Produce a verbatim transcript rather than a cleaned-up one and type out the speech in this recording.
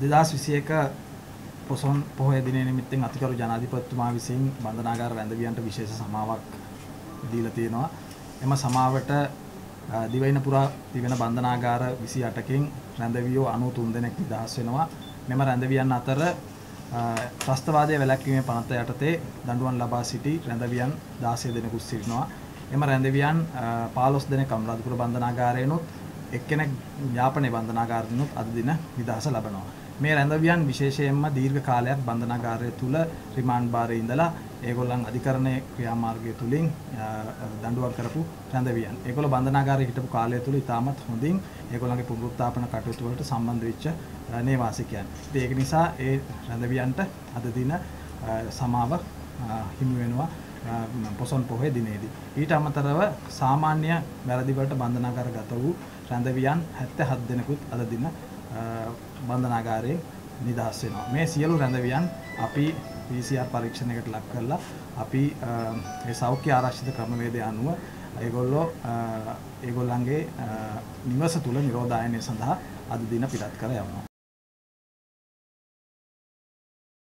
දෙදහස් විසිඑක පොසොන් පොහොය දිනය නිමිත්තෙන් අතිගරු ජනාධිපතිතුමා විසින් බන්ධනාගාර රැඳවියන්ට විශේෂ සමාවක් දීලා තියෙනවා. එම සමාවට දිවයින පුරා තිබෙන බන්ධනාගාර විසිඅටකින් රැඳවියෝ අනූතුන් දෙනෙක් නිදහස් වෙනවා. මෙම රැඳවියන් අතර ත්‍රස්තවාදයේ වැළැක්වීමේ පනත යටතේ දඬුවම් ලබා සිටි රැඳවියන් දාසය දෙනෙකුත් සිටිනවා. එම රැඳවියන් පහළොස් දෙනෙක් අනුරාධපුර බන්ධනාගාරයෙන්ුත් එක්කෙනෙක් යාපනයේ බන්ධනාගාරයෙන්ුත් අද දින නිදහස ලබනවා. මේ රැඳවියන් විශේෂයෙන්ම දීර්ඝ කාලයක් බන්ධනාගාරය තුල රිමාන්ඩ් භාරයේ ඉඳලා ඒගොල්ලන් අධිකරණයේ ක්‍රියාමාර්ගය තුලින් දඬුවම් කරපු රැඳවියන්. ඒගොල්ලෝ බන්ධනාගාරයේ හිටපු කාලය තුල ඉතාමත් හොඳින් ඒගොල්ලන්ගේ පුනරුත්ථාපන කටයුතු වලට සම්බන්ධ වෙච්ච නේවාසිකයන්. ඉතින් ඒක නිසා ඒ රැඳවියන්ට අද දින සමාව හිමි වෙනවා පොසොන් පොහොය දිනේදී. ඊට අමතරව සාමාන්‍ය වැරදි වලට බන්ධනාගාරගත වූ රැඳවියන් හැත්තෑ හත් දෙනෙකුත් අද දින බන්ධනාගාරයේ නිදහස් වෙනවා. මේ සියලු රැඳවියන් අපි පී සී ආර් පරීක්ෂණයකට ලක් කරලා අපි ඒ සෞඛ්‍ය ආරක්ෂිත ක්‍රමවේදය අනුව ඒගොල්ලෝ ඒගොල්ලන්ගේ නිවස තුල නිරෝධායනය සඳහා අද දින පිටත් කර යවනවා.